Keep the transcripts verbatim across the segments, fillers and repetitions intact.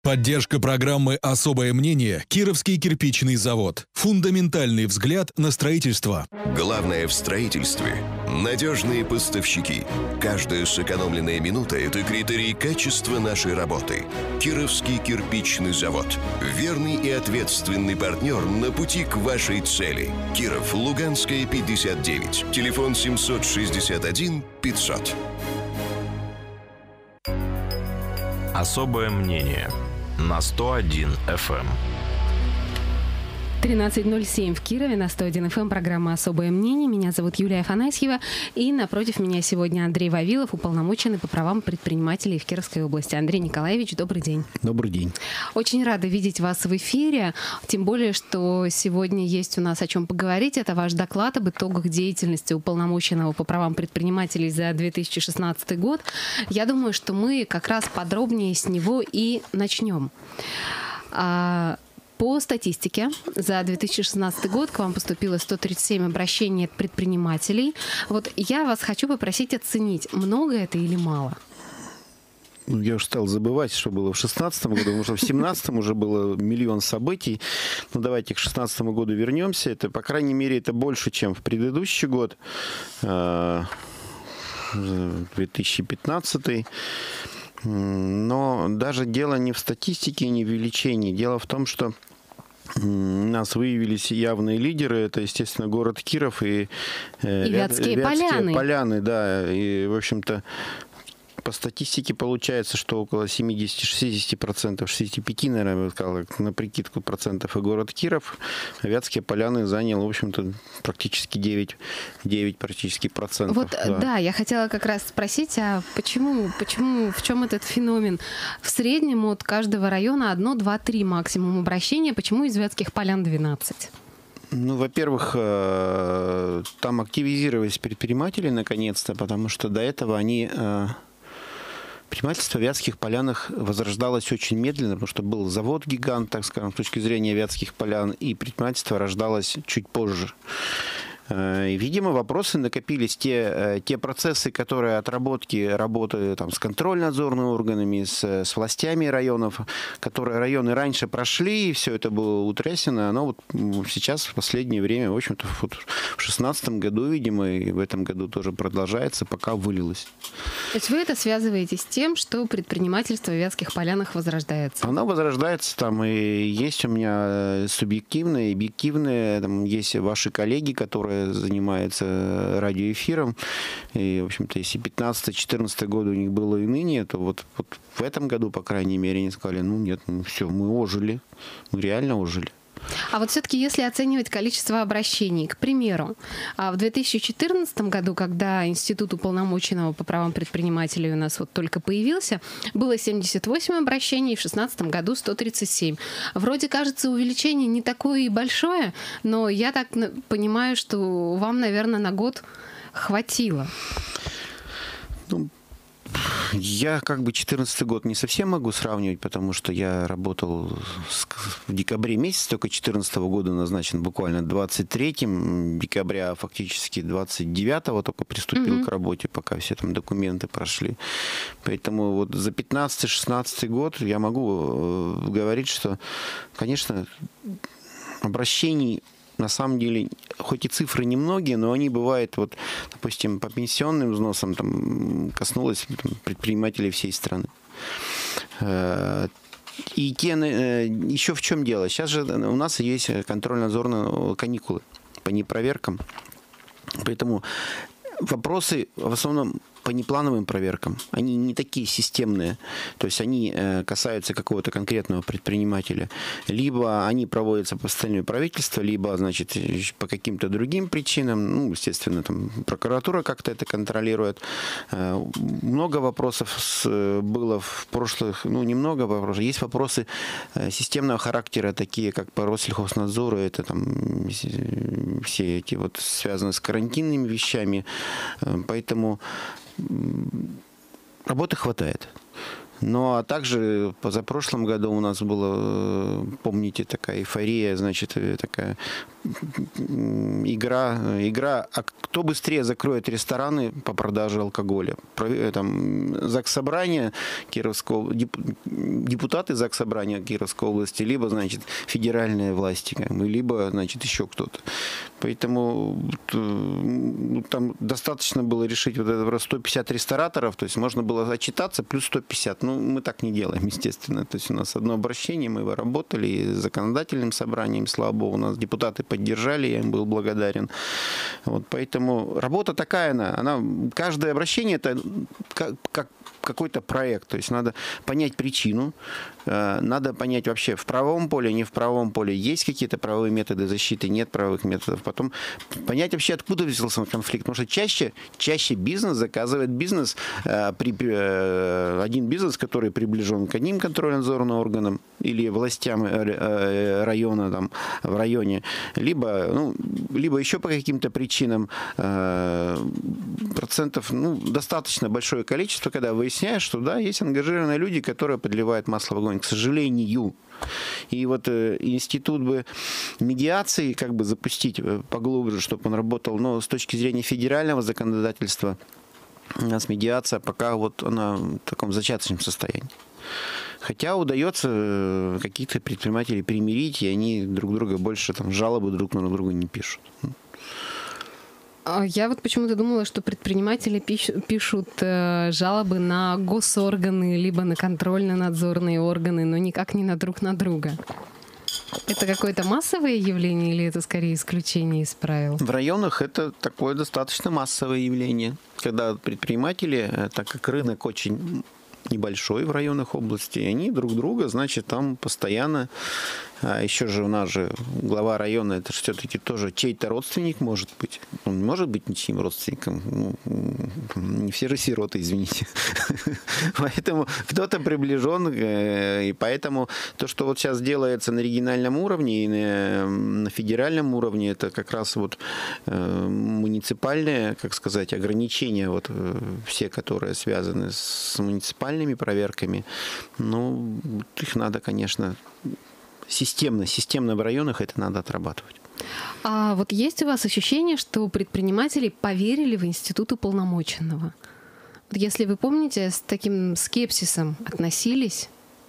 Поддержка программы «Особое мнение» Кировский кирпичный завод. Фундаментальный взгляд на строительство. Главное в строительстве – надежные поставщики. Каждая сэкономленная минута – это критерий качества нашей работы. Кировский кирпичный завод. Верный и ответственный партнер на пути к вашей цели. Киров, Луганская, пятьдесят девять. Телефон семьсот шестьдесят один пятьсот. Особое мнение на сто один эф эм. тринадцать ноль семь в Кирове, на сто один эф эм, программа «Особое мнение». Меня зовут Юлия Афанасьева, и напротив меня сегодня Андрей Вавилов, уполномоченный по правам предпринимателей в Кировской области. Андрей Николаевич, добрый день. Добрый день. Очень рада видеть вас в эфире, тем более, что сегодня есть у нас о чем поговорить. Это ваш доклад об итогах деятельности уполномоченного по правам предпринимателей за две тысячи шестнадцатый год. Я думаю, что мы как раз подробнее с него и начнем. По статистике, за две тысячи шестнадцатый год к вам поступило сто тридцать семь обращений от предпринимателей. Вот я вас хочу попросить оценить, много это или мало? Я уже стал забывать, что было в шестнадцатом году, потому что в семнадцатом уже было миллион событий. Ну, давайте к шестнадцатому году вернемся. Это, по крайней мере, это больше, чем в предыдущий год, две тысячи пятнадцатый. Но даже дело не в статистике, не в увеличении. Дело в том, что у нас выявились явные лидеры. Это, естественно, город Киров и, и Вятские, Вятские поляны. поляны. Да, и, в общем-то, по статистике получается, что около семьдесят-шестьдесят процентов, шестьдесят пять процентов, наверное, я бы сказал, на прикидку процентов, и город Киров. А Вятские поляны занял, в общем-то, практически девять, девять практически процентов. Вот, да. да, я хотела как раз спросить, а почему, почему, в чем этот феномен? В среднем от каждого района одно, два, три максимум обращения. Почему из Вятских полян двенадцать? Ну, во-первых, там активизировались предприниматели наконец-то, потому что до этого они... Предпринимательство в Вятских полянах возрождалось очень медленно, потому что был завод-гигант, так скажем, с точки зрения Вятских полян, и предпринимательство рождалось чуть позже. И, видимо, вопросы накопились, те, те процессы, которые отработки работы там, с контрольно-надзорными органами, с, с властями районов, которые районы раньше прошли, и все это было утрясено, оно вот сейчас в последнее время, в общем-то, вот в шестнадцатом году, видимо, и в этом году тоже продолжается, пока вылилось. То есть вы это связываете с тем, что предпринимательство в Вятских полянах возрождается? Оно возрождается, там и есть у меня субъективные, объективные, там есть ваши коллеги, которые занимается радиоэфиром. И, в общем-то, если пятнадцатый-четырнадцатый годы у них было и ныне, то вот, вот в этом году, по крайней мере, они сказали, ну нет, ну все, мы ожили. Мы реально ожили. А вот все-таки, если оценивать количество обращений, к примеру, в две тысячи четырнадцатом году, когда Институт уполномоченного по правам предпринимателей у нас вот только появился, было семьдесят восемь обращений, в две тысячи шестнадцатом году сто тридцать семь. Вроде кажется, увеличение не такое и большое, но я так понимаю, что вам, наверное, на год хватило. Ну, я как бы четырнадцатый год не совсем могу сравнивать, потому что я работал в декабре месяце, только четырнадцатого года назначен буквально двадцать третьего декабря, фактически двадцать девятого только приступил mm-hmm. к работе, пока все там документы прошли. Поэтому вот за пятнадцатый-шестнадцатый год я могу говорить, что, конечно, обращений на самом деле, хоть и цифры немногие, но они бывают, вот, допустим, по пенсионным взносам там, коснулось там, предпринимателей всей страны. И те, еще в чем дело? Сейчас же у нас есть контрольно-надзорные каникулы по непроверкам. Поэтому вопросы в основном по неплановым проверкам, они не такие системные, то есть они касаются какого-то конкретного предпринимателя. Либо они проводятся по постановлению правительства, либо, значит, по каким-то другим причинам, ну, естественно, там прокуратура как-то это контролирует. Много вопросов было в прошлых, ну, немного вопросов. Есть вопросы системного характера, такие как по Россельхознадзору, это там все эти вот связаны с карантинными вещами, поэтому работы хватает. Ну, а также позапрошлом году у нас была, помните, такая эйфория, значит, такая игра, игра, а кто быстрее закроет рестораны по продаже алкоголя. Там Заксобрание Кировского, депутаты Заксобрания Кировской области, либо, значит, федеральные власти, как бы, либо, значит, еще кто-то. Поэтому там достаточно было решить вот это сто пятьдесят рестораторов, то есть можно было отчитаться, плюс сто пятьдесят. Ну, мы так не делаем, естественно. То есть у нас одно обращение, мы его работали с законодательным собранием, слава богу, у нас депутаты поддержали, я им был благодарен. Вот, поэтому работа такая, она, она каждое обращение это как, как какой-то проект, то есть надо понять причину, надо понять вообще в правовом поле, не в правовом поле, есть какие-то правовые методы защиты, нет правовых методов, потом понять вообще, откуда взялся конфликт, потому что чаще, чаще бизнес заказывает бизнес, один бизнес, который приближен к одним контрольно-надзорным органам или властям района там, в районе, либо, ну, либо еще по каким-то причинам процентов, ну, достаточно большое количество, когда выясняешь, что да, есть ангажированные люди, которые подливают масло в огонь, к сожалению. И вот э, институт бы медиации как бы запустить поглубже, чтобы он работал, но с точки зрения федерального законодательства у нас медиация пока вот она в таком зачаточном состоянии. Хотя удается каких-то предпринимателей примирить, и они друг друга больше там жалобы друг на друга не пишут. Я вот почему-то думала, что предприниматели пишут, пишут э, жалобы на госорганы, либо на контрольно-надзорные органы, но никак не на друг на друга. Это какое-то массовое явление или это скорее исключение из правил? В районах это такое достаточно массовое явление, когда предприниматели, так как рынок очень небольшой в районах области, они друг друга, значит, там постоянно. А еще же у нас же глава района, это же все-таки тоже чей-то родственник может быть. Он не может быть ничьим родственником. Ну, не все же сироты, извините. Поэтому кто-то приближен, и поэтому то, что вот сейчас делается на региональном уровне и на федеральном уровне, это как раз вот муниципальные, как сказать, ограничения, вот все, которые связаны с муниципальными проверками, ну, их надо, конечно, Системно, системно в районах это надо отрабатывать. А вот есть у вас ощущение, что предприниматели поверили в институт уполномоченного? Если вы помните, с таким скепсисом относились?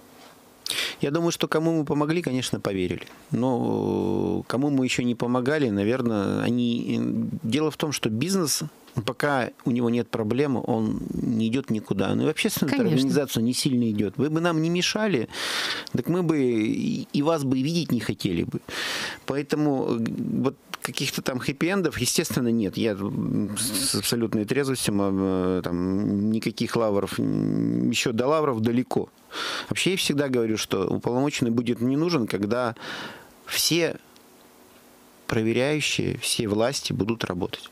Я думаю, что кому мы помогли, конечно, поверили. Но кому мы еще не помогали, наверное, они... Дело в том, что бизнес, пока у него нет проблем, он не идет никуда. Ну и в общественную организацию не сильно идет. Вы бы нам не мешали, так мы бы и вас бы видеть не хотели бы. Поэтому вот каких-то там хэппи-эндов, естественно, нет. Я с абсолютной трезвостью, там, никаких лавров, еще до лавров далеко. Вообще я всегда говорю, что уполномоченный будет не нужен, когда все проверяющие, все власти будут работать.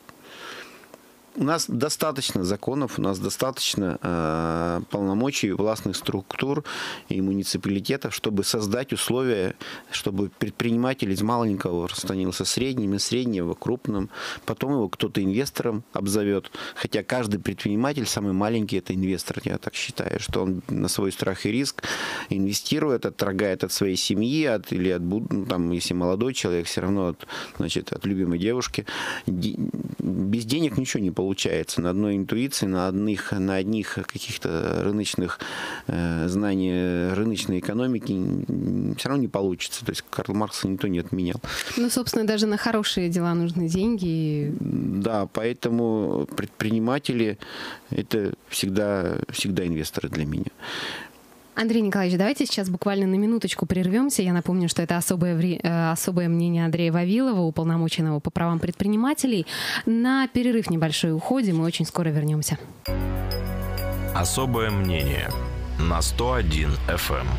У нас достаточно законов, у нас достаточно э, полномочий властных структур и муниципалитетов, чтобы создать условия, чтобы предприниматель из маленького становился средним, из среднего крупным. Потом его кто-то инвестором обзовет. Хотя каждый предприниматель, самый маленький, это инвестор. Я так считаю, что он на свой страх и риск инвестирует, отторгает от своей семьи, от, или от, ну, там, если молодой человек, все равно от, значит, от любимой девушки. Без денег ничего не получается. Получается на одной интуиции, на одних, на одних каких-то рыночных э, знаний рыночной экономики все равно не получится. То есть Карл Маркса никто не отменял. Ну, собственно, даже на хорошие дела нужны деньги. Да, поэтому предприниматели это всегда, всегда инвесторы для меня. Андрей Николаевич, давайте сейчас буквально на минуточку прервемся. Я напомню, что это особое, вре... особое мнение Андрея Вавилова, уполномоченного по правам предпринимателей. На перерыв небольшой уходим, мы очень скоро вернемся. Особое мнение на сто один эф эм.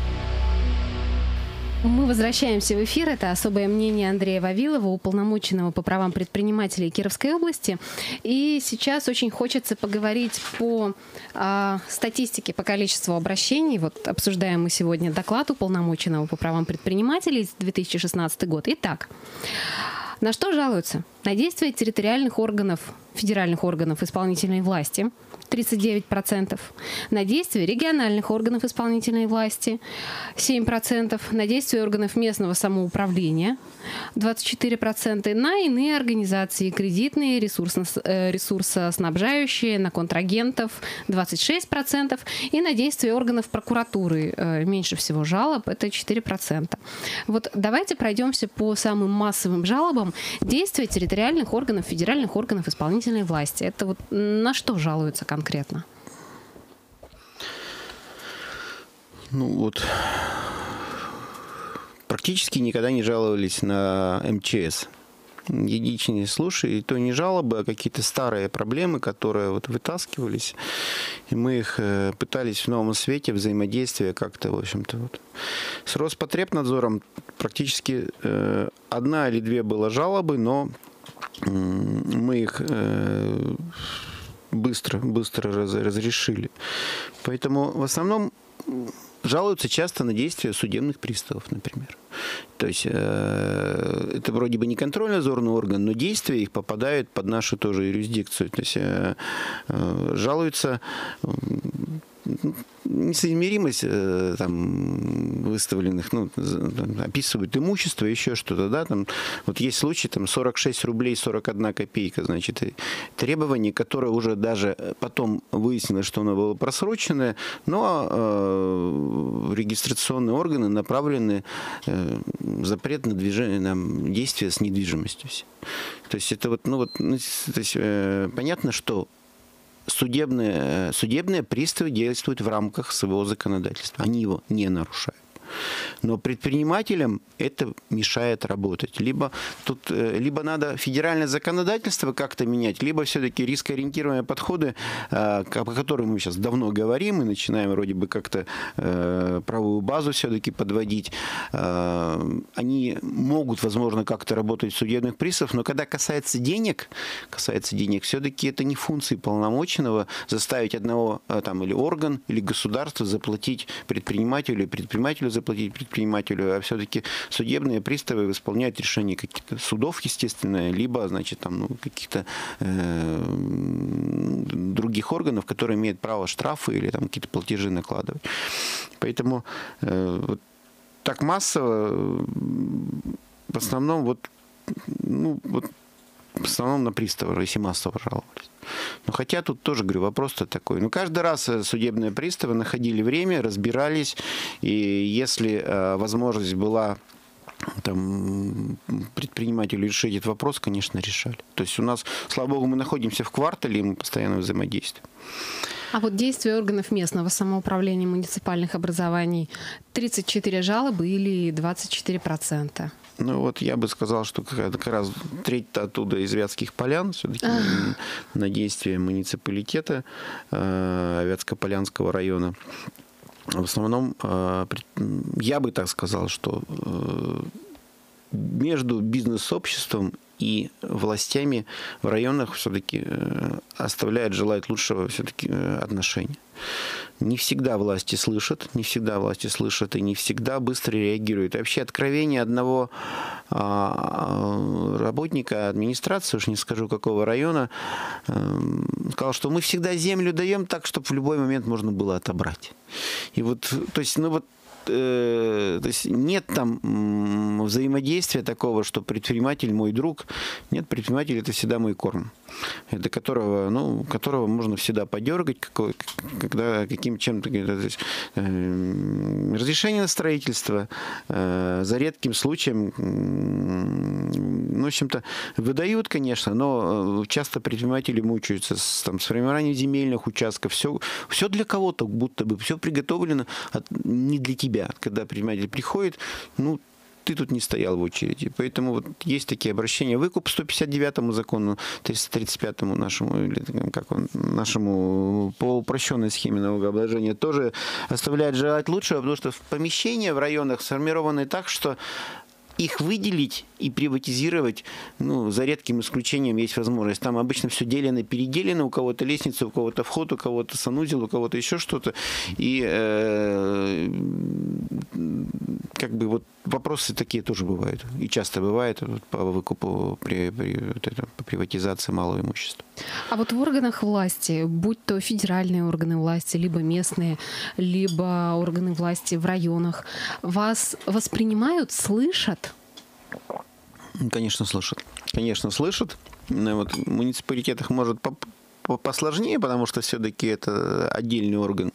Мы возвращаемся в эфир. Это особое мнение Андрея Вавилова, уполномоченного по правам предпринимателей Кировской области. И сейчас очень хочется поговорить по э, статистике, по количеству обращений. Вот обсуждаем мы сегодня доклад уполномоченного по правам предпринимателей за две тысячи шестнадцатый год. Итак, на что жалуются? На действия территориальных органов, федеральных органов исполнительной власти тридцать девять процентов, на действия региональных органов исполнительной власти семь процентов, на действия органов местного самоуправления двадцать четыре процента, на иные организации кредитные, ресурсно, ресурсоснабжающие, на контрагентов двадцать шесть процентов и на действия органов прокуратуры меньше всего жалоб, это четыре процента. Вот давайте пройдемся по самым массовым жалобам. Действия территориальных органов, федеральных органов исполнительной власти. Это вот на что жалуются конкретно? Ну вот, практически никогда не жаловались на эм че эс. Единичные случаи, и то не жалобы, а какие-то старые проблемы, которые вот вытаскивались, и мы их э, пытались в новом свете взаимодействия как-то, в общем-то, вот. С Роспотребнадзором практически э, одна или две было жалобы, но э, мы их э, быстро, быстро раз, разрешили. Поэтому в основном жалуются часто на действия судебных приставов, например. То есть э, это вроде бы не контрольно-надзорный орган, но действия их попадают под нашу тоже юрисдикцию. То есть э, э, жалуются э, несоизмеримость э, там, выставленных, ну, там, описывают имущество, еще что-то, да, там, вот есть случай, там, сорок шесть рублей сорок одна копейка, значит, требование, которое уже даже потом выяснилось, что оно было просроченное, но э, регистрационные органы направлены э, запрет на движение, на действия с недвижимостью. То есть это вот, ну вот, ну, то есть, э, понятно, что Судебные, судебные приставы действуют в рамках своего законодательства. Они его не нарушают. Но предпринимателям это мешает работать. Либо, тут, либо надо федеральное законодательство как-то менять, либо все-таки рискоориентированные подходы, о которых мы сейчас давно говорим, и начинаем вроде бы как-то правовую базу все-таки подводить. Они могут, возможно, как-то работать в судебных приставах, но когда касается денег, касается денег, все-таки это не функции полномоченного заставить одного там, или орган, или государство заплатить предпринимателю, предпринимателю заплатить предпринимателю, а все-таки судебные приставы исполняют решения каких-то судов, естественно, либо, значит, там, ну, каких-то э, других органов, которые имеют право штрафы или там какие-то платежи накладывать. Поэтому э, вот так массово в основном вот, ну, вот в основном на приставы, если массово жаловались. Но хотя тут тоже, говорю, вопрос-то такой. Ну, каждый раз судебные приставы находили время, разбирались, и если э, возможность была там, предпринимателю решить этот вопрос, конечно, решали. То есть у нас, слава богу, мы находимся в квартале, и мы постоянно взаимодействуем. А вот действия органов местного самоуправления муниципальных образований тридцать четыре жалобы или двадцать четыре процента? Ну вот я бы сказал, что как раз треть-то оттуда из Вятских Полян, все-таки на, на действия муниципалитета э, Вятско-Полянского района. В основном, э, я бы так сказал, что э, между бизнес-сообществом и властями в районах все-таки э, оставляет желать лучшего все-таки э, отношения. Не всегда власти слышат, не всегда власти слышат и не всегда быстро реагируют. И вообще откровение одного а, работника администрации, уж не скажу какого района, а, сказал, что мы всегда землю даем так, чтобы в любой момент можно было отобрать. И вот, то есть, ну вот, э, то есть нет там м, взаимодействия такого, что предприниматель мой друг. Нет, предприниматель это всегда мой корм. До которого, ну, которого можно всегда подергать, какой, когда каким чем-то, то есть, э, разрешение на строительство, э, за редким случаем, э, ну, в общем-то, выдают, конечно, но часто предприниматели мучаются с, там, с формированием земельных участков. Все, все для кого-то, будто бы все приготовлено от, не для тебя. Когда предприниматель приходит, ну, ты тут не стоял в очереди. Поэтому вот есть такие обращения. Выкуп сто пятьдесят девятому закону, триста тридцать пятому нашему, или как он, нашему по упрощенной схеме налогообложения тоже оставляет желать лучшего, потому что помещения в районах сформированы так, что их выделить и приватизировать, ну, за редким исключением есть возможность. Там обычно все делено, переделено, у кого-то лестница, у кого-то вход, у кого-то санузел, у кого-то еще что-то. И, э, как бы вот вопросы такие тоже бывают. И часто бывают вот, по выкупу, при, при, вот это, по приватизации малого имущества. А вот в органах власти, будь то федеральные органы власти, либо местные, либо органы власти в районах, вас воспринимают, слышат? Конечно, слышат. Конечно, слышат. Вот в муниципалитетах может посложнее, потому что все-таки это отдельный орган.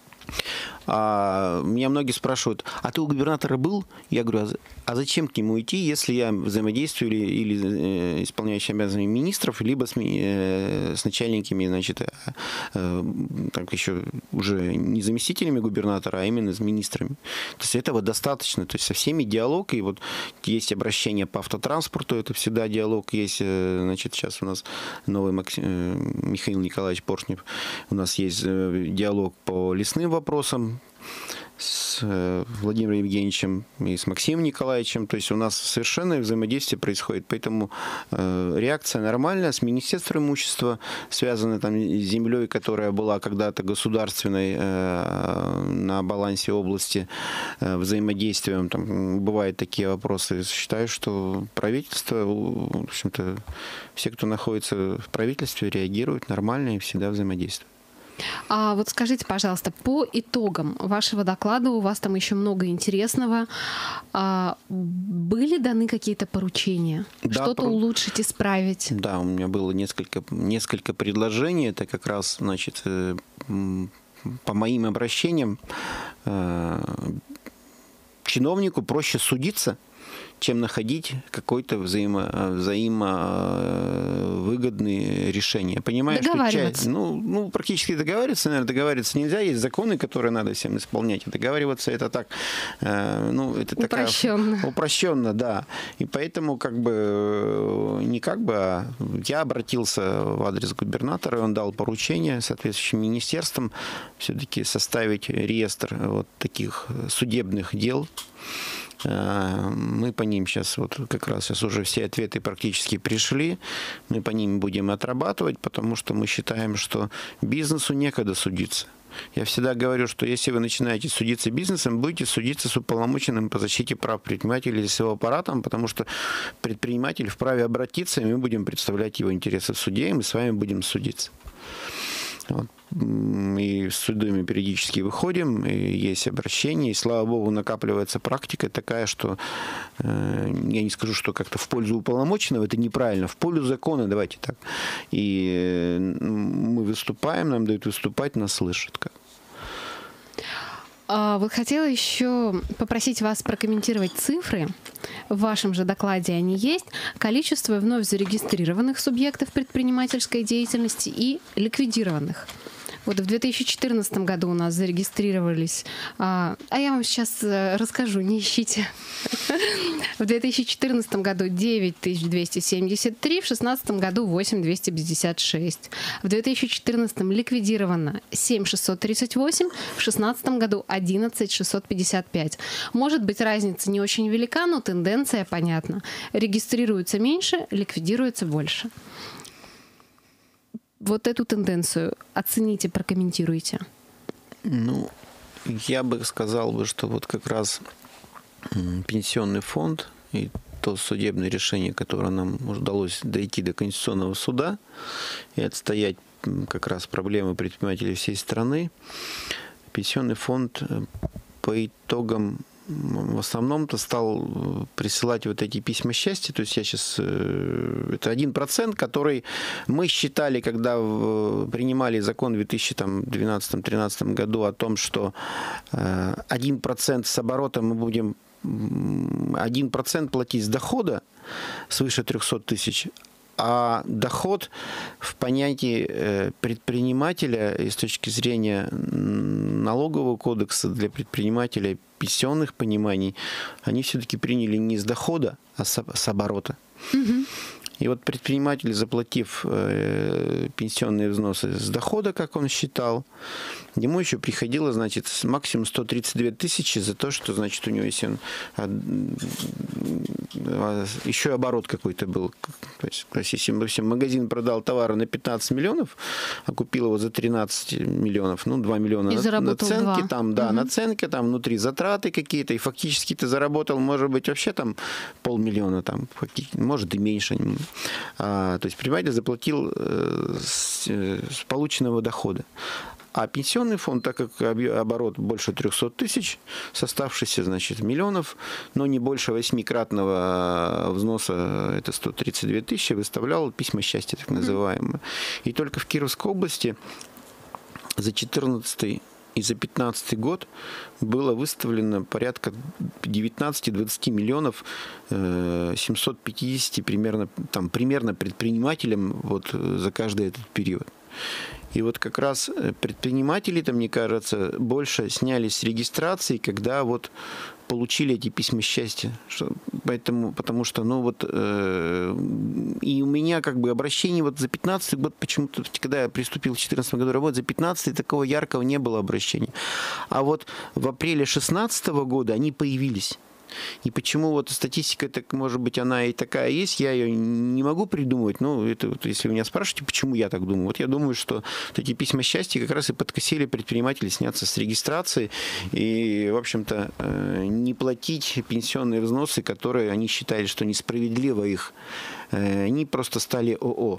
А меня многие спрашивают, а ты у губернатора был? Я говорю, а зачем к нему идти, если я взаимодействую или, или исполняющий обязанности министров, либо с, с начальниками, значит, так еще уже не заместителями губернатора, а именно с министрами. То есть этого достаточно. То есть со всеми диалог, и вот есть обращение по автотранспорту, это всегда диалог. Есть, значит, сейчас у нас новый Максим, Михаил Николаевич Поршнев, у нас есть диалог по лесным вопросам с Владимиром Евгеньевичем и с Максимом Николаевичем. То есть у нас совершенное взаимодействие происходит. Поэтому э, реакция нормальная. С Министерством имущества, связанной там с землей, которая была когда-то государственной э, на балансе области, э, взаимодействием. Там бывают такие вопросы. Считаю, что правительство, в общем-то, все, кто находится в правительстве, реагируют нормально и всегда взаимодействуют. А вот скажите, пожалуйста, по итогам вашего доклада, у вас там еще много интересного, а, были даны какие-то поручения? Да, что-то про... улучшить, исправить? Да, у меня было несколько, несколько предложений. Это как раз, значит, по моим обращениям чиновнику проще судиться, чем находить какое-то взаимо, взаимовыгодное решение. Понимаешь, что часть, ну, ну, практически договариваться, наверное, договариваться нельзя. Есть законы, которые надо всем исполнять. И договариваться это так, ну, это упрощенно. Такая, упрощенно, да. И поэтому как бы не как бы, а я обратился в адрес губернатора, и он дал поручение соответствующим министерствам все-таки составить реестр вот таких судебных дел. Мы по ним сейчас, вот как раз сейчас уже все ответы практически пришли, мы по ним будем отрабатывать, потому что мы считаем, что бизнесу некогда судиться. Я всегда говорю, что если вы начинаете судиться бизнесом, будете судиться с уполномоченным по защите прав предпринимателей или с его аппаратом, потому что предприниматель вправе обратиться, и мы будем представлять его интересы в суде, и мы с вами будем судиться. Вот. И с судами периодически выходим, и есть обращения, и, слава богу, накапливается практика такая, что э, я не скажу, что как-то в пользу уполномоченного, это неправильно, в пользу закона, давайте так. И э, мы выступаем, нам дают выступать, нас слышат. Как. Вот хотела еще попросить вас прокомментировать цифры. В вашем же докладе они есть. Количество вновь зарегистрированных субъектов предпринимательской деятельности и ликвидированных. Вот в две тысячи четырнадцатом году у нас зарегистрировались, а, а я вам сейчас расскажу, не ищите. В две тысячи четырнадцатом году девять тысяч двести семьдесят три, в две тысячи шестнадцатом году восемь тысяч двести пятьдесят шесть. В две тысячи четырнадцатом ликвидировано семь тысяч шестьсот тридцать восемь, в две тысячи шестнадцатом году одиннадцать тысяч шестьсот пятьдесят пять. Может быть, разница не очень велика, но тенденция понятна. Регистрируется меньше, ликвидируется больше. Вот эту тенденцию оцените, прокомментируйте. Ну, я бы сказал, бы, что вот как раз пенсионный фонд и то судебное решение, которое нам удалось дойти до Конституционного суда и отстоять как раз проблемы предпринимателей всей страны, пенсионный фонд по итогам в основном-то стал присылать вот эти письма счастья. То есть я сейчас... Это один процент, который мы считали, когда принимали закон в две тысячи двенадцатом-тринадцатом году о том, что один процент с оборота мы будем один процент платить с дохода свыше трехсот тысяч, а доход в понятии предпринимателя и с точки зрения налогового кодекса для предпринимателя, пенсионных пониманий, они все-таки приняли не с дохода, а с оборота. Угу. И вот предприниматель, заплатив э, пенсионные взносы с дохода, как он считал, ему еще приходило, значит, максимум сто тридцать две тысячи за то, что, значит, у него есть он, а, а, еще оборот какой-то был. То есть, то есть, если, если магазин продал товары на пятнадцать миллионов, а купил его за тринадцать миллионов, ну, два миллиона на, наценки, там, да, угу. наценка, там внутри затраты какие-то, и фактически ты заработал, может быть, вообще там полмиллиона, там, может и меньше. А, то есть предприниматель заплатил э, с, э, с полученного дохода. А пенсионный фонд, так как оборот больше трехсот тысяч, с оставшихся, значит, миллионов, но не больше восьмикратного взноса, это сто тридцать две тысячи, выставлял письма счастья, так называемые. И только в Кировской области за четырнадцатый и за пятнадцатый год было выставлено порядка девятнадцать-двадцать миллионов семьсот пятьдесят примерно, там, примерно предпринимателям вот за каждый этот период. И вот как раз предприниматели-то, мне кажется, больше снялись с регистрации, когда вот получили эти письма счастья. Что, поэтому, потому что, ну вот, э, и у меня как бы обращение вот за пятнадцатый год, почему-то, когда я приступил в четырнадцатом году работать, за пятнадцатый такого яркого не было обращения. А вот в апреле шестнадцатого года они появились. И почему вот статистика, так, может быть, она и такая есть, я ее не могу придумывать. Ну, это вот, если вы меня спрашиваете, почему я так думаю. Вот я думаю, что вот эти письма счастья как раз и подкосили предпринимателей сняться с регистрации и, в общем-то, не платить пенсионные взносы, которые они считали, что несправедливо их. Они просто стали ООО.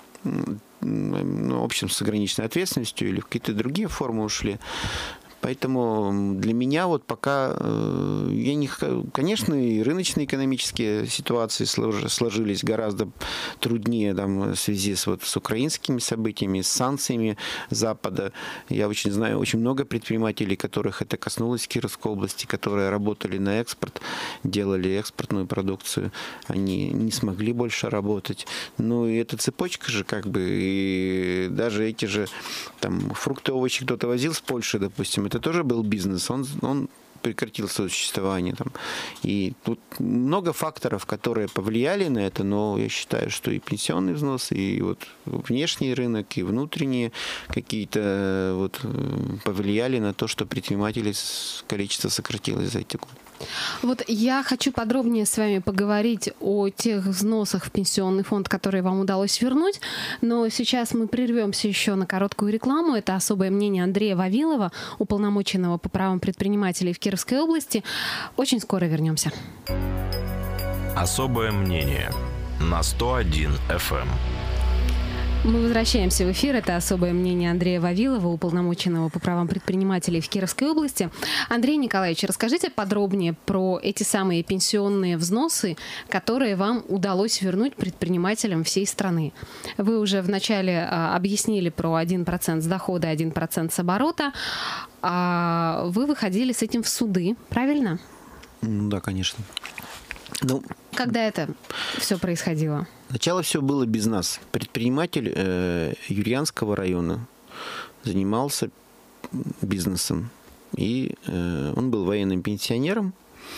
Ну, в общем, с ограниченной ответственностью или в какие-то другие формы ушли. Поэтому для меня вот пока, я не, конечно, и рыночные экономические ситуации сложились гораздо труднее там, в связи с, вот, с украинскими событиями, с санкциями Запада. Я очень знаю очень много предпринимателей, которых это коснулось в Кировской области, которые работали на экспорт, делали экспортную продукцию. Они не смогли больше работать. Ну и эта цепочка же как бы, и даже эти же там, фрукты, овощи кто-то возил с Польши, допустим, это тоже был бизнес, он, он прекратил свое существование. Там. И тут много факторов, которые повлияли на это, но я считаю, что и пенсионный взнос, и вот внешний рынок, и внутренние какие-то вот повлияли на то, что предпринимателей количество сократилось за эти годы. Вот я хочу подробнее с вами поговорить о тех взносах в пенсионный фонд, которые вам удалось вернуть, но сейчас мы прервемся еще на короткую рекламу. Это особое мнение Андрея Вавилова, уполномоченного по правам предпринимателей в Кировской области. Очень скоро вернемся. Особое мнение на сто один эф эм. Мы возвращаемся в эфир. Это особое мнение Андрея Вавилова, уполномоченного по правам предпринимателей в Кировской области. Андрей Николаевич, расскажите подробнее про эти самые пенсионные взносы, которые вам удалось вернуть предпринимателям всей страны. Вы уже вначале а, объяснили про один процент с дохода, один процент с оборота. А вы выходили с этим в суды, правильно? Да, конечно. Ну, когда это все происходило? Сначала все было без нас. Предприниматель э, Юрьянского района занимался бизнесом. И э, он был военным пенсионером.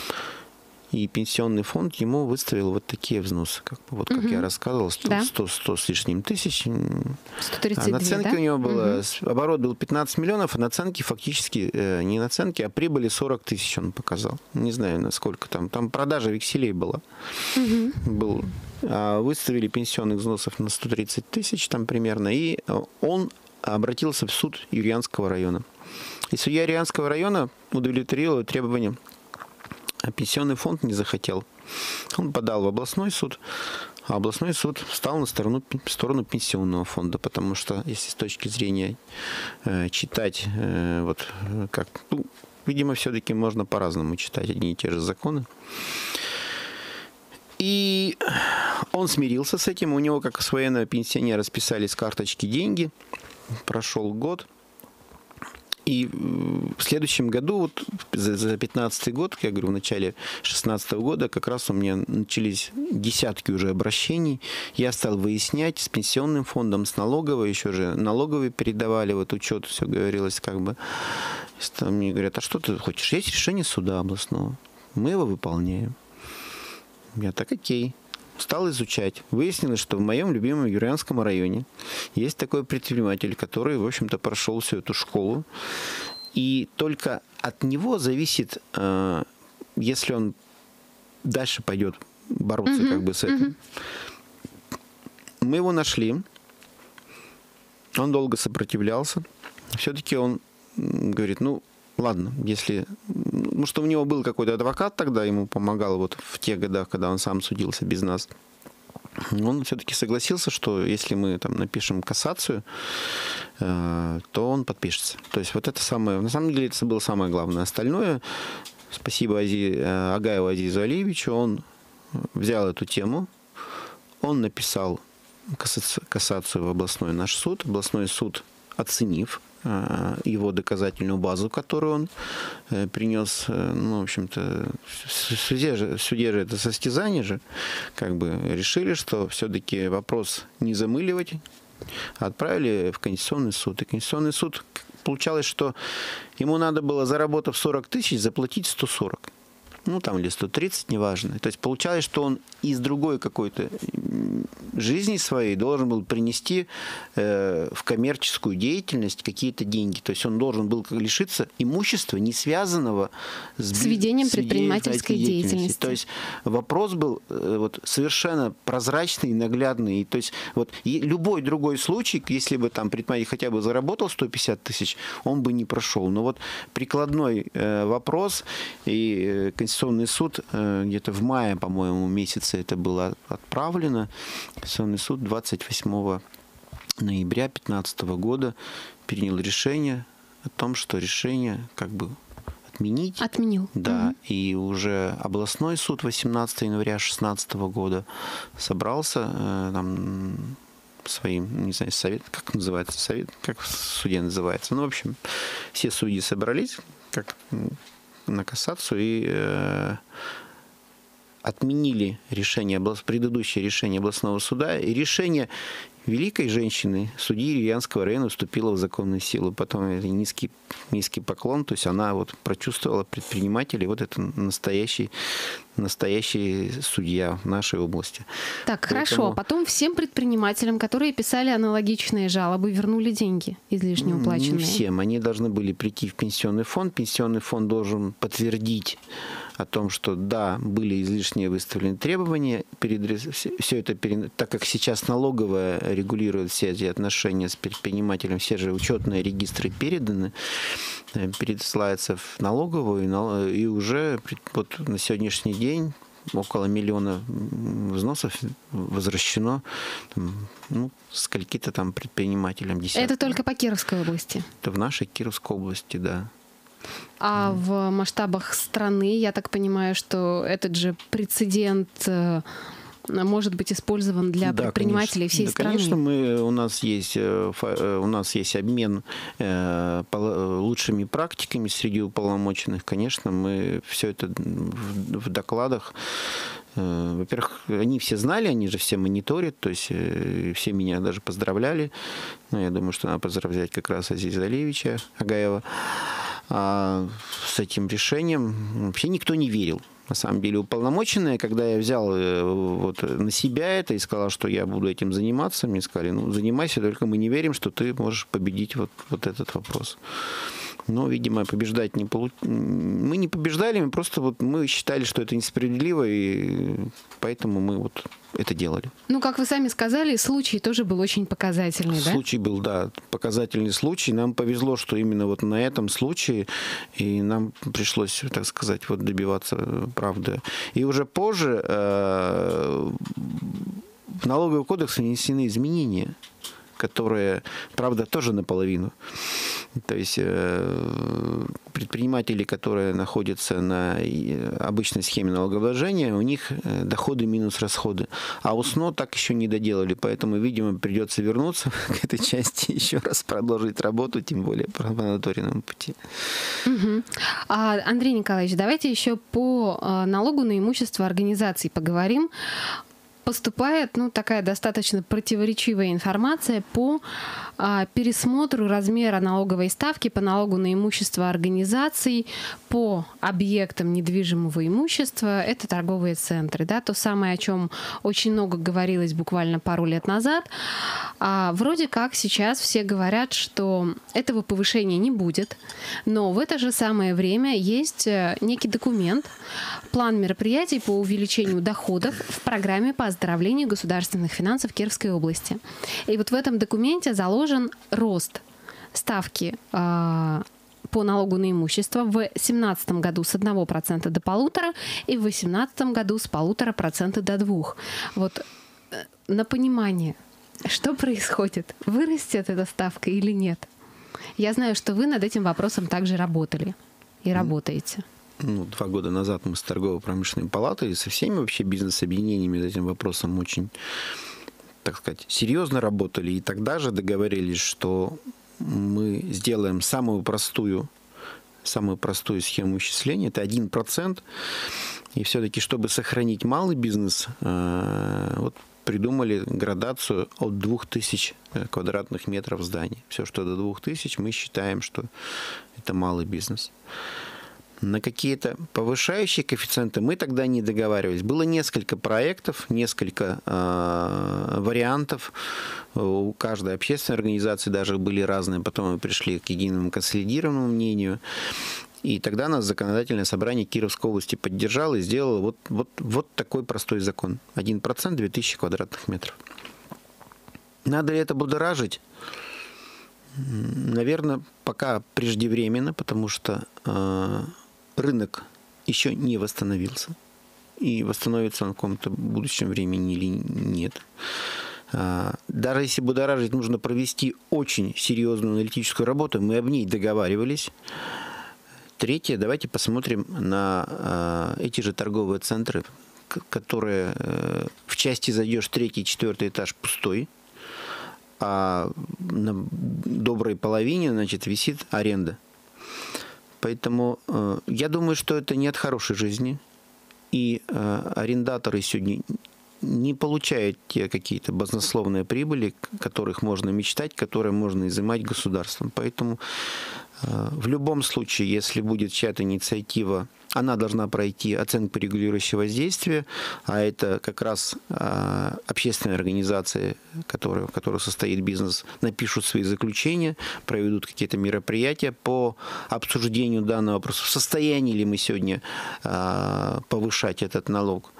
И пенсионный фонд ему выставил вот такие взносы. Как, вот как угу. я рассказывал, сто, да. сто, сто с лишним тысяч. сто тридцать две, а наценки да? у него было, угу. оборот был пятнадцать миллионов, а наценки фактически, э, не наценки, а прибыли сорок тысяч он показал. Не знаю, насколько там. Там продажа векселей была. Угу. Был. А выставили пенсионных взносов на сто тридцать тысяч там примерно. И он обратился в суд Юрьянского района. И судья Юрьянского района удовлетворил требования. А пенсионный фонд не захотел. Он подал в областной суд, а областной суд встал на сторону, сторону пенсионного фонда, потому что, если с точки зрения э, читать, э, вот как, ну, видимо, все-таки можно по-разному читать одни и те же законы. И он смирился с этим. У него, как с военного пенсионера, списали с карточки деньги. Прошел год. И в следующем году, вот за пятнадцатый год, я говорю, в начале шестнадцатого года, как раз у меня начались десятки уже обращений. Я стал выяснять с пенсионным фондом, с налоговой, еще же налоговые передавали, вот учет, все говорилось как бы. Мне говорят, а что ты хочешь? Есть решение суда областного. Мы его выполняем. Я так, окей. стал изучать. Выяснилось, что в моем любимом Юрьянском районе есть такой предприниматель, который, в общем-то, прошел всю эту школу. И только от него зависит, если он дальше пойдет бороться uh-huh, как бы с этим. Uh-huh. Мы его нашли. Он долго сопротивлялся. Все-таки он говорит, ну, ладно, если... Ну, что у него был какой-то адвокат тогда, ему помогал вот в те годы, когда он сам судился без нас. Он все-таки согласился, что если мы там напишем кассацию, э, то он подпишется. То есть вот это самое... На самом деле это было самое главное. Остальное, спасибо Ази, э, Агаеву Азизу Алиевичу, он взял эту тему, он написал кассацию, кассацию в областной наш суд. Областной суд, оценив его доказательную базу, которую он э, принес, э, ну, в общем-то, в суде же, в суде же это состязание же, как бы решили, что все-таки вопрос не замыливать, а отправили в Конституционный суд. И Конституционный суд, получалось, что ему надо было, заработав сорок тысяч, заплатить сто сорок. Ну, там, или сто тридцать, неважно. То есть получалось, что он из другой какой-то жизни своей должен был принести э, в коммерческую деятельность какие-то деньги. То есть он должен был лишиться имущества, не связанного с, с ведением предпринимательской деятельности. деятельности. То есть вопрос был э, вот, совершенно прозрачный и наглядный. То есть вот, и любой другой случай, если бы там предприниматель хотя бы заработал сто пятьдесят тысяч, он бы не прошел. Но вот прикладной э, вопрос, и э, Конституционный суд э, где-то в мае, по-моему, месяце это было отправлено. Конституционный суд двадцать восьмого ноября две тысячи пятнадцатого года принял решение о том, что решение как бы отменить. Отменил. Да, угу. И уже областной суд восемнадцатого января две тысячи шестнадцатого года собрался э, там, своим, не знаю, совет, как называется, совет, как в суде называется. Ну, в общем, все судьи собрались, как на кассацию, и э, отменили решение, предыдущее решение областного суда, и решение великой женщины, судьи Юрьянского района, вступило в законную силу. Потом это низкий, низкий поклон, то есть она вот прочувствовала предпринимателей, вот это настоящий, настоящий судья в нашей области. Так, Поэтому... хорошо. А потом всем предпринимателям, которые писали аналогичные жалобы, вернули деньги излишне уплаченные? Не всем. Они должны были прийти в пенсионный фонд. Пенсионный фонд должен подтвердить о том, что да, были излишние выставлены требования. Перед, все это, перед, так как сейчас налоговая регулирует все эти отношения с предпринимателем, все же учетные регистры переданы, пересылаются в налоговую, и уже вот на сегодняшний день около миллиона взносов возвращено ну, скольки-то там предпринимателям. Десятки. Это только по Кировской области? Это в нашей Кировской области, да. А в масштабах страны, я так понимаю, что этот же прецедент может быть использован для да, предпринимателей конечно. всей да, страны? Конечно, мы, у, нас есть, у нас есть обмен э, лучшими практиками среди уполномоченных. Конечно, мы все это в, в докладах. Э, во-первых, они все знали, они же все мониторят, то есть э, все меня даже поздравляли. Но я думаю, что надо поздравлять как раз Азиза Алиевича Агаева. А с этим решением вообще никто не верил. На самом деле уполномоченные, когда я взял вот на себя это и сказал, что я буду этим заниматься, мне сказали, ну, занимайся, только мы не верим, что ты можешь победить вот, вот этот вопрос. Но, видимо, побеждать не получилось. Мы не побеждали, мы просто вот мы считали, что это несправедливо, и поэтому мы вот это делали. Ну, как вы сами сказали, случай тоже был очень показательный, да? Случай был, да, показательный случай. Нам повезло, что именно вот на этом случае и нам пришлось, так сказать, вот добиваться правды. И уже позже э, в налоговый кодекс внесены изменения, которые, правда, тоже наполовину. То есть э, предприниматели, которые находятся на обычной схеме налогообложения, у них доходы минус расходы. А УСНО так еще не доделали, поэтому, видимо, придется вернуться к этой части, еще раз продолжить работу, тем более по мониторинговому пути. Угу. А, Андрей Николаевич, давайте еще по налогу на имущество организаций поговорим. поступает, ну, такая достаточно противоречивая информация по а, пересмотру размера налоговой ставки по налогу на имущество организаций по объектам недвижимого имущества. Это торговые центры, да, то самое, о чем очень много говорилось буквально пару лет назад. А, вроде как сейчас все говорят, что этого повышения не будет, но в это же самое время есть некий документ, план мероприятий по увеличению доходов в программе по оздоровлению государственных финансов Кировской области. И вот в этом документе заложен рост ставки э, по налогу на имущество в две тысячи семнадцатом году с одного процента до полутора и в две тысячи восемнадцатом году с полутора процента до двух. Вот э, на понимание, что происходит? Вырастет эта ставка или нет? Я знаю, что вы над этим вопросом также работали и работаете. Ну, два года назад мы с торгово-промышленной палатой и со всеми вообще бизнес-объединениями над этим вопросом очень, так сказать, серьезно работали. И тогда же договорились, что мы сделаем самую простую, самую простую схему исчисления. Это один процент. И все-таки, чтобы сохранить малый бизнес, вот придумали градацию от двух тысяч квадратных метров зданий. Все, что до двух тысяч, мы считаем, что это малый бизнес. На какие-то повышающие коэффициенты мы тогда не договаривались. Было несколько проектов, несколько э, вариантов. У каждой общественной организации даже были разные. Потом мы пришли к единому консолидированному мнению. И тогда нас законодательное собрание Кировской области поддержало и сделало вот, вот, вот такой простой закон. один процент, две тысячи квадратных метров. Надо ли это будоражить? Наверное, пока преждевременно, потому что э, рынок еще не восстановился. И восстановится он в каком-то будущем времени или нет. Э, даже если будоражить, нужно провести очень серьезную аналитическую работу. Мы об ней договаривались. Третье, давайте посмотрим на э, эти же торговые центры, которые э, в части зайдешь, третий, четвертый этаж пустой, а на доброй половине, значит, висит аренда. Поэтому э, я думаю, что это не от хорошей жизни. И э, арендаторы сегодня не получают те какие-то баснословные прибыли, которых можно мечтать, которые можно изымать государством. Поэтому э, в любом случае, если будет чья-то инициатива, она должна пройти оценку регулирующего воздействия, а это как раз э, общественные организации, которые, в которых состоит бизнес, напишут свои заключения, проведут какие-то мероприятия по обсуждению данного вопроса. В состоянии ли мы сегодня э, повышать этот налог?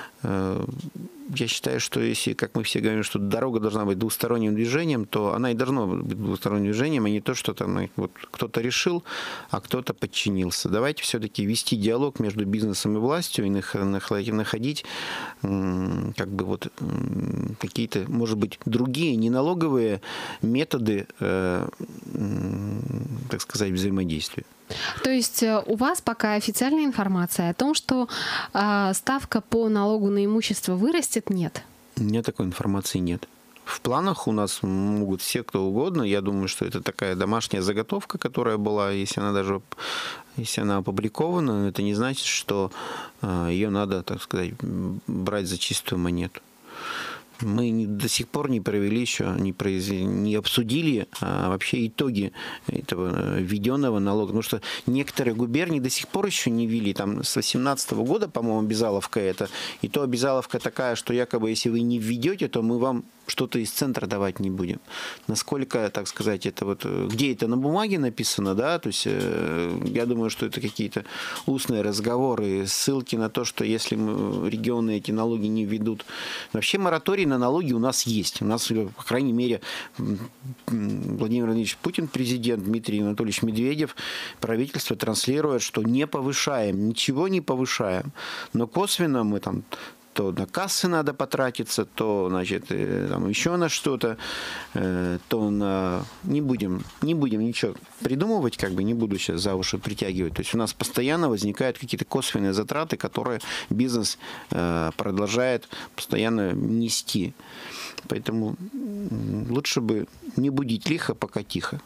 Я считаю, что если, как мы все говорим, что дорога должна быть двусторонним движением, то она и должна быть двусторонним движением, а не то, что там вот кто-то решил, а кто-то подчинился. Давайте все-таки вести диалог между бизнесом и властью и находить как бы вот какие-то, может быть, другие неналоговые методы, так сказать, взаимодействия. То есть у вас пока официальная информация о том, что э, ставка по налогу на имущество вырастет, нет? У меня такой информации нет. В планах у нас могут все, кто угодно. Я думаю, что это такая домашняя заготовка, которая была, если она даже если она опубликована, это не значит, что э, ее надо, так сказать, брать за чистую монету. Мы не, до сих пор не провели еще, не, произ... не обсудили а, вообще итоги этого введенного налога. Потому что некоторые губернии до сих пор еще не ввели. Там с две тысячи восемнадцатого года, по-моему, обязаловка это. И то обязаловка такая, что якобы если вы не введете, то мы вам что-то из центра давать не будем. Насколько, так сказать, это вот... Где это на бумаге написано, да? То есть э, я думаю, что это какие-то устные разговоры, ссылки на то, что если мы, регионы эти налоги не введут... Вообще мораторий на налоги у нас есть. У нас, по крайней мере, Владимир Владимирович Путин, президент, Дмитрий Анатольевич Медведев, правительство транслирует, что не повышаем, ничего не повышаем. Но косвенно мы там... то на кассы надо потратиться, то, значит, там еще на что-то, то на... Не будем, не будем ничего придумывать, как бы не буду сейчас за уши притягивать. То есть у нас постоянно возникают какие-то косвенные затраты, которые бизнес продолжает постоянно нести. Поэтому лучше бы не будить лихо, пока тихо.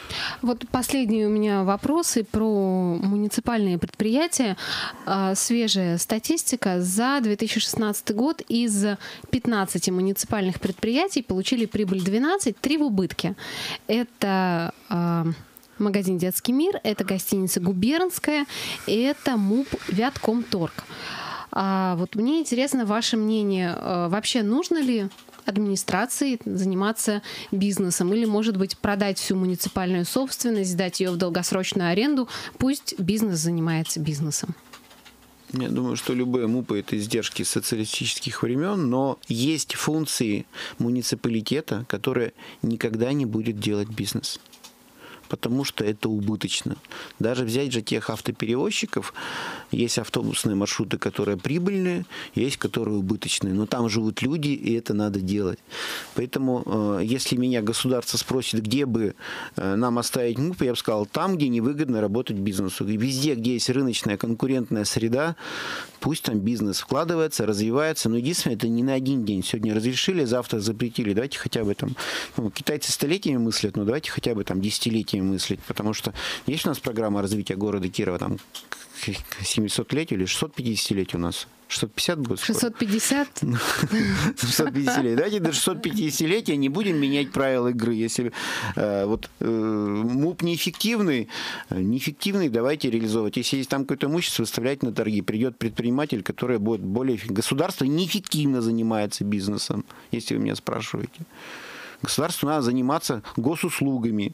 Вот последние у меня вопросы про муниципальные предприятия. Свежая статистика. За две тысячи шестнадцатый год из пятнадцати муниципальных предприятий получили прибыль двенадцать, три в убытке. Это магазин «Детский мир», это гостиница «Губернская», и это МУП «Вяткомторг». А вот мне интересно ваше мнение. Вообще нужно ли администрации заниматься бизнесом? Или, может быть, продать всю муниципальную собственность, сдать ее в долгосрочную аренду? Пусть бизнес занимается бизнесом. Я думаю, что любые МУПы – это издержки социалистических времен, но есть функции муниципалитета, которые никогда не будет делать бизнес. Потому что это убыточно. Даже взять же тех автоперевозчиков, есть автобусные маршруты, которые прибыльные, есть которые убыточные, но там живут люди, и это надо делать. Поэтому, если меня государство спросит, где бы нам оставить МУП, я бы сказал, там, где невыгодно работать бизнесу. И везде, где есть рыночная конкурентная среда, пусть там бизнес вкладывается, развивается, но единственное, это не на один день. Сегодня разрешили, завтра запретили. Давайте хотя бы там, ну, китайцы столетиями мыслят, но давайте хотя бы там десятилетиями мыслить, потому что есть у нас программа развития города Кирова там к семисотлетию или шестисотпятидесятилетию у нас. шестьсот пятьдесят будет? шестьсот пятьдесят? шестьсот пятидесятилетия. Давайте до шестисотпятидесятилетия не будем менять правила игры. Если э, вот э, МУП неэффективный, неэффективный, давайте реализовывать. Если есть там какое-то имущество, выставлять на торги. Придет предприниматель, который будет более эффективным. Государство неэффективно занимается бизнесом, если вы меня спрашиваете. Государству надо заниматься госуслугами,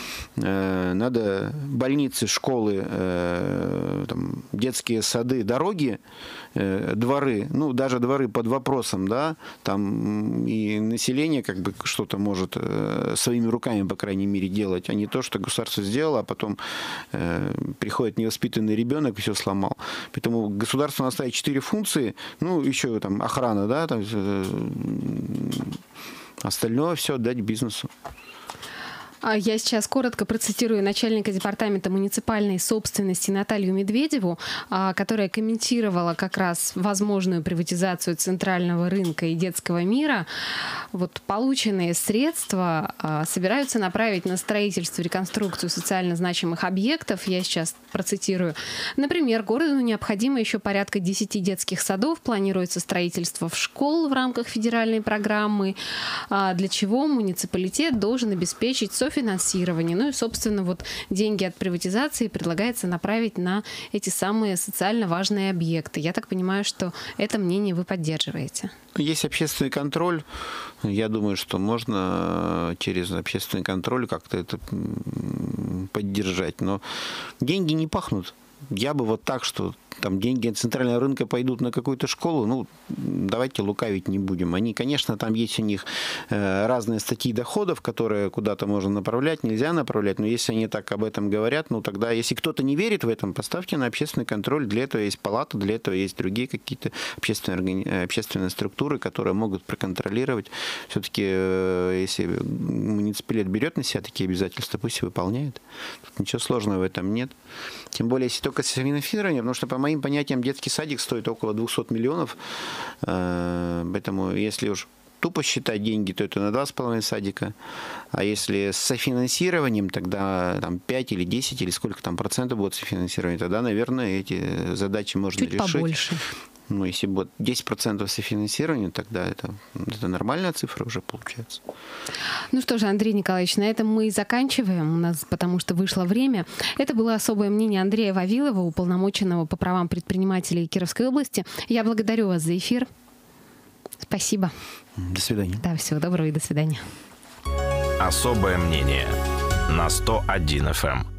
надо больницы, школы, там, детские сады, дороги, дворы, ну, даже дворы под вопросом, да, там и население как бы что-то может своими руками, по крайней мере, делать, а не то, что государство сделало, а потом приходит невоспитанный ребенок и все сломал. Поэтому государство наставит четыре функции, ну, еще там охрана, да, там, остальное все отдать бизнесу. Я сейчас коротко процитирую начальника департамента муниципальной собственности Наталью Медведеву, которая комментировала как раз возможную приватизацию центрального рынка и детского мира. Вот полученные средства собираются направить на строительство и реконструкцию социально значимых объектов. Я сейчас процитирую. Например, городу необходимо еще порядка десяти детских садов. Планируется строительство в школ в рамках федеральной программы, для чего муниципалитет должен обеспечить софинансирование финансирование. Ну и, собственно, вот деньги от приватизации предлагается направить на эти самые социально важные объекты. Я так понимаю, что это мнение вы поддерживаете. Есть общественный контроль. Я думаю, что можно через общественный контроль как-то это поддержать. Но деньги не пахнут. Я бы вот так, что там деньги от центрального рынка пойдут на какую-то школу, ну, давайте лукавить не будем. Они, конечно, там есть у них разные статьи доходов, которые куда-то можно направлять, нельзя направлять, но если они так об этом говорят, ну, тогда, если кто-то не верит в этом, поставьте на общественный контроль. Для этого есть палата, для этого есть другие какие-то общественные, общественные структуры, которые могут проконтролировать. Все-таки, если муниципалитет берет на себя такие обязательства, пусть и выполняет. Тут ничего сложного в этом нет. Тем более, если только финансирование, потому что, по моим понятиям, детский садик стоит около двухсот миллионов. Поэтому, если уж тупо считать деньги, то это на два с половиной садика. А если с софинансированием, тогда там пять или десять, или сколько там процентов будет софинансирования, тогда, наверное, эти задачи можно чуть решить. Побольше. Ну, если будет десять процентов софинансирования, тогда это, это нормальная цифра уже получается. Ну что же, Андрей Николаевич, на этом мы и заканчиваем, у нас, потому что вышло время. Это было особое мнение Андрея Вавилова, уполномоченного по правам предпринимателей Кировской области. Я благодарю вас за эфир. Спасибо. До свидания. Да, всего доброго и до свидания. Особое мнение на сто один эф эм.